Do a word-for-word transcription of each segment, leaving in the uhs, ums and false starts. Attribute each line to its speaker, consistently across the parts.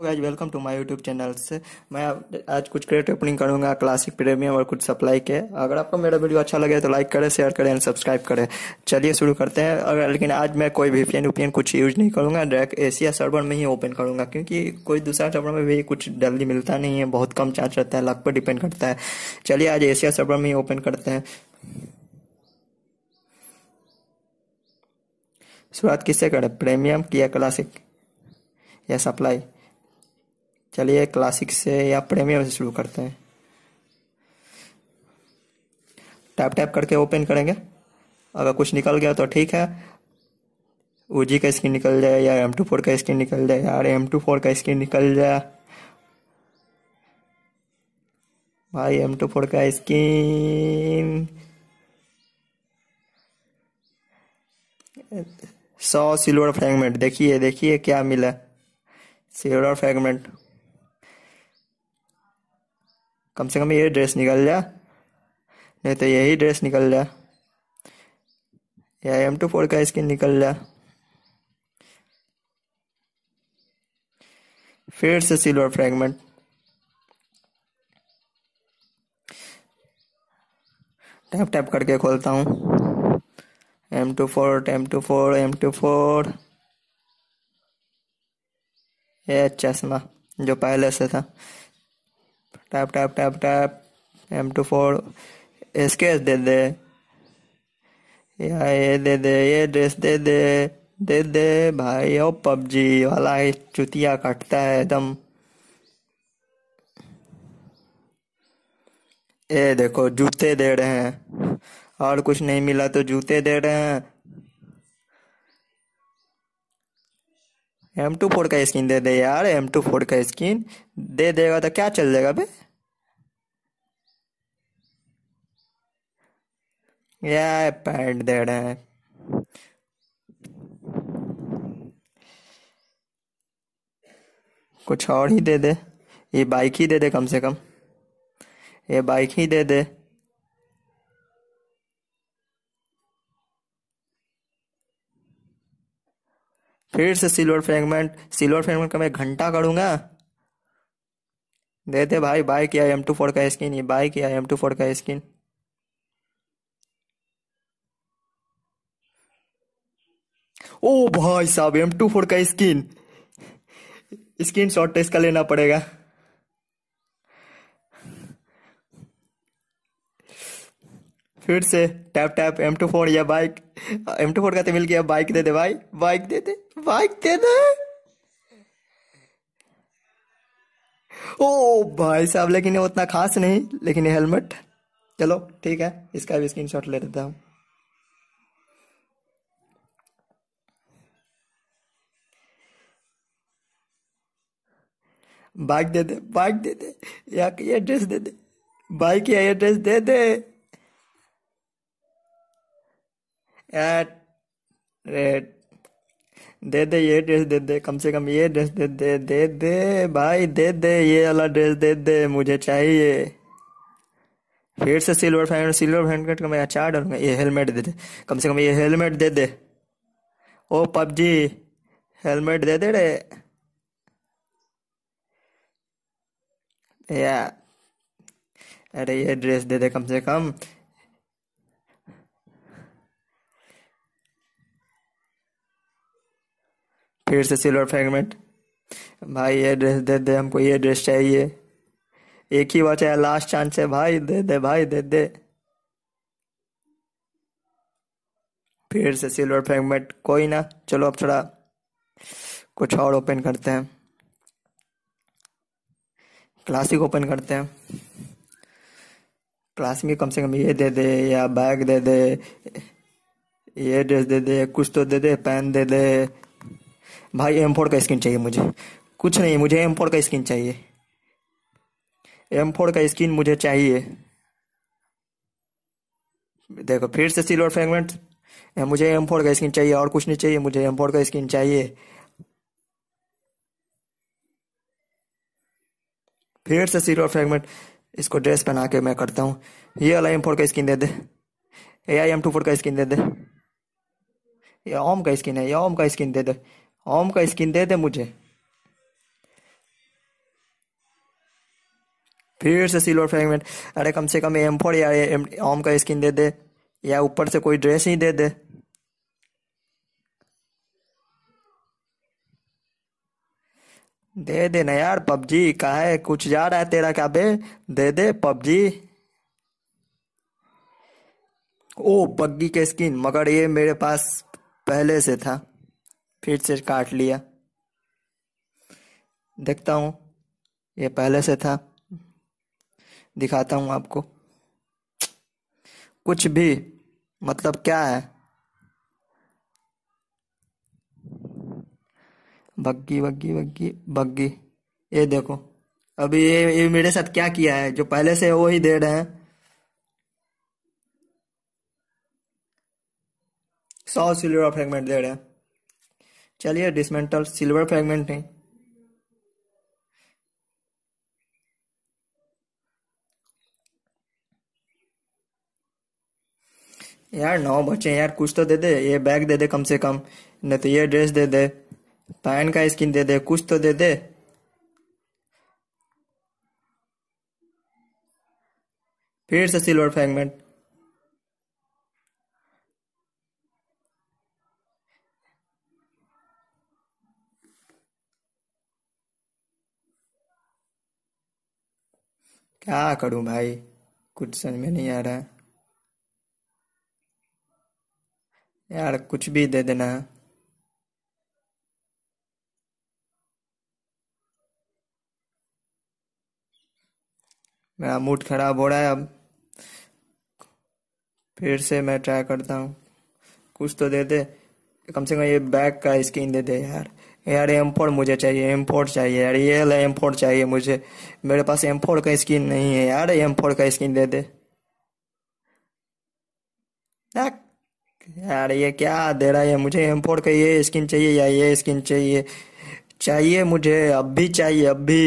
Speaker 1: Guys, welcome to my YouTube channel से। मैं अब- आज कुछ क्रेट ओपनिंग करूंगा क्लासिक प्रीमियम और कुछ सप्लाई के। अगर आपको मेरा वीडियो अच्छा लगे तो लाइक करें, शेयर करें एंड सब्सक्राइब करें। चलिए शुरू करते हैं। अगर लेकिन आज मैं कोई वीपीएन वीपीएन कुछ यूज नहीं करूंगा, डायरेक्ट एशिया सर्वर में ही ओपन करूंगा, क्योंकि कोई दूसरा सर्वर में भी कुछ जल्दी मिलता नहीं है, बहुत कम चांस रहता है, लक पर डिपेंड करता है। चलिए आज एशिया सर्वर में ही ओपन करते हैं। शुरुआत किससे करें, प्रीमियम या क्लासिक या सप्लाई? चलिए क्लासिक से या प्रीमियम से शुरू करते हैं। टैप टैप करके ओपन करेंगे। अगर कुछ निकल गया तो ठीक है, ओजी का स्किन निकल जाए या एम टू फोर का स्किन निकल जाए। यार एम टू फोर का स्किन निकल जाए भाई, एम टू फोर का स्किन। सौ सिल्वर फ्रैगमेंट, देखिए देखिए क्या मिला। सिल्वर फ्रैगमेंट, कम से कम ये ड्रेस निकल जाए, नहीं तो यही ड्रेस निकल जाए या एम टू फोर का स्किन निकल जाए। फिर से सिल्वर फ्रैगमेंट। टैप टैप करके खोलता हूँ। M two four M two four M two four ये चश्मा जो पहले से था। Tap tap tap tap M two four sketch दे दे, या ये दे दे, ये ड्रेस दे दे, दे दे भाई। ओ पबजी वाला ही चुतिया काटता है एकदम। ये देखो जूते दे रहे हैं, और कुछ नहीं मिला तो जूते दे रहे हैं। एम टू फोर का स्किन दे दे यार, एम टू फोर का स्किन दे देगा तो क्या चल जाएगा बे। या पैंट दे रहे हैं। कुछ और ही दे दे, ये बाइक ही दे दे, कम से कम ये बाइक ही दे दे। फिर से सिल्वर फ्रैगमेंट। सिल्वर फ्रैगमेंट का मैं घंटा करूंगा। दे दे भाई बाइक या एम टू फोर का स्किन, ये बाइक या एम टू फोर का स्किन। ओ भाई साहब, एम टू फोर का स्किन। स्क्रीन शॉट टेस्ट का लेना पड़ेगा। फिर से tap tap M two four या बाइक। एम टू फोर का तो मिल गया, बाइक दे दे भाई, बाइक दे दे, बाइक दे दे। ओ भाई साहब, लेकिन ये उतना खास नहीं, लेकिन ये हेलमेट चलो ठीक है, इसका भी स्क्रीन शॉट ले लेता हूँ। बाइक दे दे, बाइक दे दे, या ये ड्रेस दे दे, बाइक या ये ड्रेस दे दे यार। रेड दे दे, ये ड्रेस दे दे, कम से कम ये ड्रेस दे दे, दे दे भाई, दे दे ये वाला ड्रेस दे दे, मुझे चाहिए। फिर से सिल्वर फैन, सिल्वर फैन का मैं अचार डालूंगा। ये हेलमेट दे दे, कम से कम ये हेलमेट दे दे। ओ पबजी, हेलमेट दे दे रे या। अरे ये ड्रेस दे दे कम से कम। फिर से सिल्वर फ्रैगमेंट। भाई ये ड्रेस दे दे, हमको ये ड्रेस चाहिए। एक ही बचा है, लास्ट चांस है भाई, दे दे भाई, दे दे। फिर से सिल्वर फ्रैगमेंट, कोई ना, चलो अब थोड़ा कुछ और ओपन करते हैं। क्लासिक ओपन करते हैं। क्लासिक में कम से कम ये दे दे, या बैग दे दे, ये ड्रेस दे दे, कुछ तो दे दे, पेन दे दे। भाई एम फोर का स्किन चाहिए मुझे, कुछ नहीं, मुझे एम फोर का स्किन चाहिए। एम फोर का स्किन मुझे चाहिए। देखो फिर से सिल्वर फ्रैगमेंट। मुझे एम फोर का स्किन चाहिए, और कुछ नहीं चाहिए, मुझे एम फोर का स्किन चाहिए। फिर से सिल्वर फ्रैगमेंट। इसको ड्रेस पहना के मैं करता हूँ। ये वाला एम फोर का स्किन दे दे, या एम टू फोर का स्किन दे दे। ये ओम का स्किन है, ये ओम का स्किन दे दे, ओम का स्किन दे दे मुझे। फिर से सिल्वर फ्रेगमेंट। अरे कम से कम एम फोर या ओम का स्किन दे दे, या ऊपर से कोई ड्रेस ही दे दे। दे दे ना यार पबजी, कहा है कुछ जा रहा है तेरा क्या बे? दे दे पबजी। ओ बग्गी के स्किन, मगर ये मेरे पास पहले से था, फिर से काट लिया। देखता हूँ, ये पहले से था, दिखाता हूँ आपको। कुछ भी मतलब क्या है? बग्गी बग्गी बग्गी बग्गी, ये देखो। अभी ये, ये मेरे साथ क्या किया है, जो पहले से है वो ही दे रहे हैं। सौ सिल्वर फ्रेगमेंट दे रहे हैं। चलिए डिसमेंटल, सिल्वर फ्रेगमेंट नहीं। यार नौ बचे यार, कुछ तो दे दे। ये बैग दे दे कम से कम, नहीं तो ये ड्रेस दे दे, पैन का स्किन दे दे, कुछ तो दे दे। फिर से सिल्वर फ्रेगमेंट। क्या करूं भाई, कुछ समझ में नहीं आ रहा है यार, कुछ भी दे देना। मेरा मूड खराब हो रहा है अब। फिर से मैं ट्राई करता हूँ, कुछ तो दे दे। कम से कम ये बैग का स्किन दे दे यार। यार एम फोर मुझे चाहिए, एम फोर चाहिए यार, ये वाला एम फोर चाहिए मुझे। मेरे पास एम फोर का स्किन नहीं है यार, एम फोर का स्किन दे दे। यार यार ये क्या दे रहा है मुझे? एम फोर का ये स्किन चाहिए या ये स्किन चाहिए? चाहिए मुझे, अब भी चाहिए, अब भी।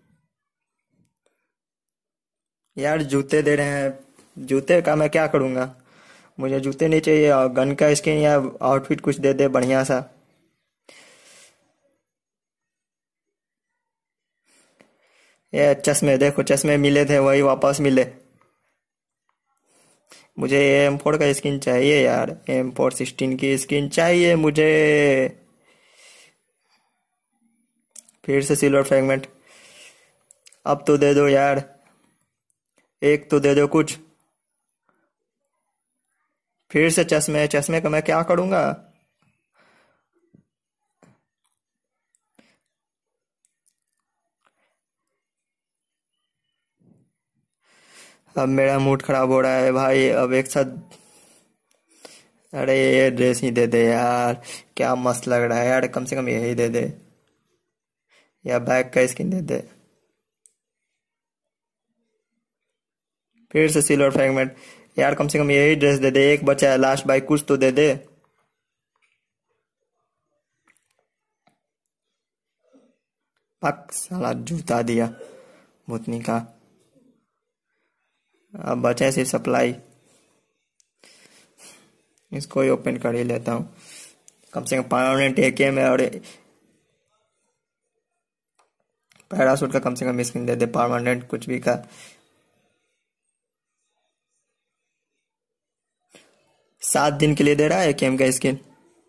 Speaker 1: यार जूते दे रहे हैं, जूते का मैं क्या करूंगा? मुझे जूते नहीं चाहिए, और गन का स्किन या आउटफिट कुछ दे दे बढ़िया सा। ये चश्मे देखो, चश्मे मिले थे वही वापस मिले। मुझे एम फोर का स्किन चाहिए यार, एम फोर सिक्सटीन की स्किन चाहिए मुझे। फिर से सिल्वर फ्रेगमेंट, अब तो दे दो यार, एक तो दे दो कुछ। फिर से चश्मे, चश्मे का मैं क्या करूंगा? अब मेरा मूड खराब हो रहा है भाई, अब एक साथ। अरे ये ड्रेस ही दे दे यार, क्या मस्त लग रहा है यार, कम से कम यही दे दे, या बैग का स्किन दे दे। फिर से सिल्वर फ्रेगमेंट, यार कम से कम यही ड्रेस दे दे, एक बचा है लास्ट भाई, कुछ तो दे दे। पक साला जूता दिया भूतनी का। अब बचा सिर्फ सप्लाई, इसको ही ओपन कर ही लेता हूँ। कम से कम परमानेंट एके में, और पैरासूट का कम से कम स्किन दे दे, परमानेंट कुछ भी का। सात दिन के लिए दे रहा है केम का स्किन।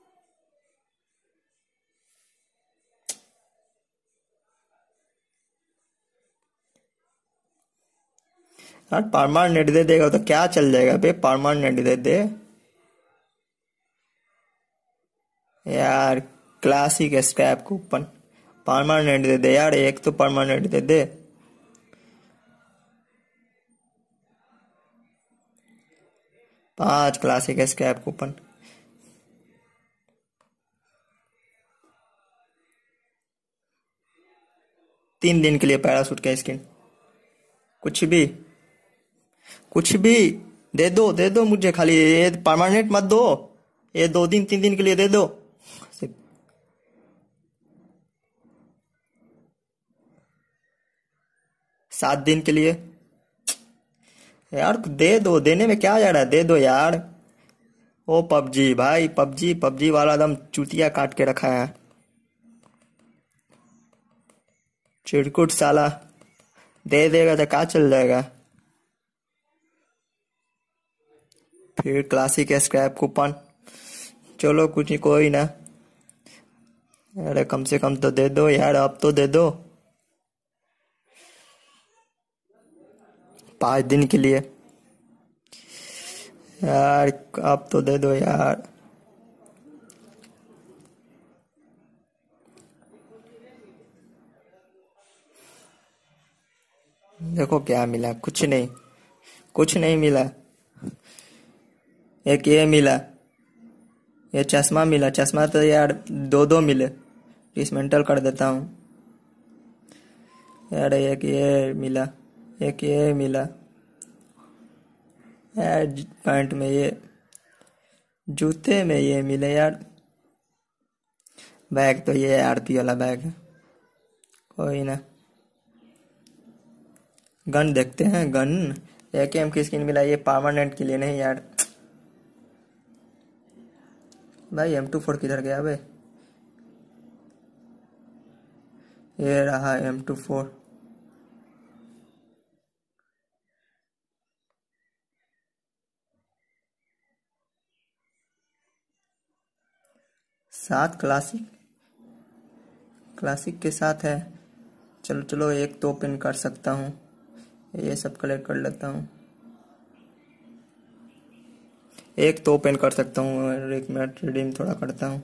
Speaker 1: यार परमानेंट दे देगा तो क्या चल जाएगा बे, परमानेंट दे दे यार। क्लासिक स्क्रैप कूपन, परमानेंट दे दे यार, एक तो परमानेंट दे दे। पांच क्लासिक स्क्रैप कूपन। तीन दिन के लिए पैरासूट का स्किन, कुछ भी, कुछ भी दे दो, दे दो मुझे, खाली ये परमानेंट मत दो, ये दो दिन तीन दिन के लिए दे दो। सात दिन के लिए यार दे दो, देने में क्या जा रहा है, दे दो यार। ओ पबजी भाई, पबजी पबजी वाला एकदम चूतिया काट के रखा है। चिरकुट साला, दे देगा तो कहाँ चल जाएगा। फिर क्लासिक स्क्रैप कूपन, चलो कुछ नहीं, कोई ना। अरे कम से कम तो दे दो यार, अब तो दे दो, पाँच दिन के लिए यार, अब तो दे दो यार। देखो क्या मिला, कुछ नहीं, कुछ नहीं मिला। एक ये मिला, ये चश्मा मिला, चश्मा तो यार दो दो मिले, डिसमेंटल कर देता हूँ यार। एक ये मिला, एक ये मिला यार, पैंट में ये, जूते में ये मिले यार। बैग तो ये आरती वाला बैग है, कोई ना। गन देखते हैं, गन एक एम की स्किन मिला, ये परमानेंट के लिए नहीं यार। भाई एम टू फोर किधर गया बे, ये रहा एम टू फोर। सात क्लासिक, क्लासिक के साथ है। चलो चलो एक तो ओपन कर सकता हूँ, ये सब कलेक्ट कर लेता हूँ, एक तो ओपन कर सकता हूँ और एक मिनट रिडीम थोड़ा करता हूँ।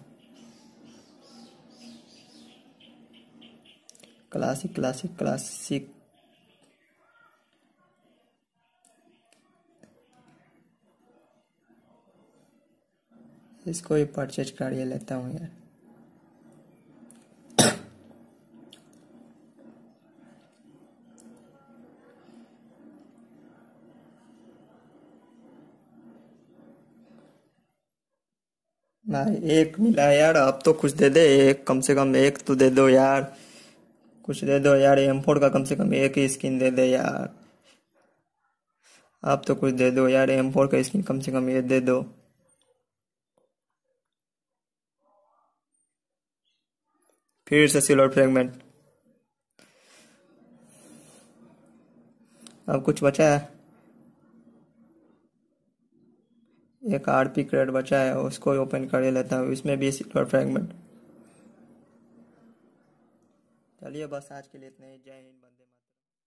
Speaker 1: क्लासिक क्लासिक क्लासिक, इसको ही परचेज कर लेता हूँ यार। भाई एक मिला यार, अब तो कुछ दे दे, एक कम से कम एक तो दे दो यार, कुछ दे दो यार। एम फोर का कम से कम एक ही स्किन दे दे यार, अब तो कुछ दे दो यार। एम फोर का स्किन कम से कम ये दे दो। फिर से सिल्वर फ्रेगमेंट, अब कुछ बचा है, एक आरपी क्रेड बचा है, उसको ओपन कर लेता हूँ, इसमें भी सिल्वर फ्रेगमेंट। चलिए बस आज के लिए इतना ही, जय हिंद, वंदे।